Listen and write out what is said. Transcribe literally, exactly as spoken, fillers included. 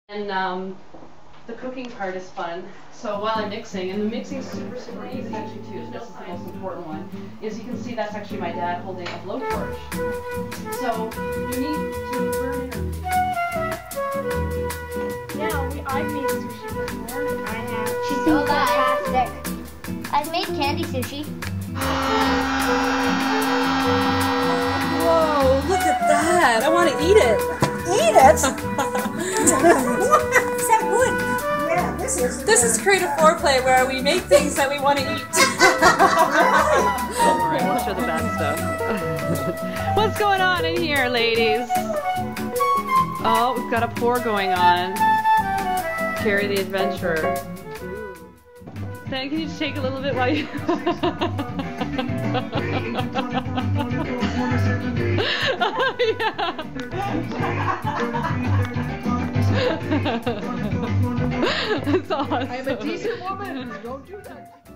And um, the cooking part is fun. So while I'm mixing, and the mixing is super, super easy actually too, so this is the most important one, is you can see that's actually my dad holding a blowtorch. So you need to burn it. Yeah, we, I've made sushi before. I have. She's so fantastic. I've made candy sushi. Whoa, look at that. I want to eat it. Eat it? Is that good? Yeah, this is. This is creative foreplay where we make things that we want to eat. Alright, we'll show the bad stuff. What's going on in here, ladies? Oh, we've got a pour going on. Carrie the Adventurer. Then can you just take a little bit while you... Oh, yeah. That's awesome. I'm a decent woman. Don't do that.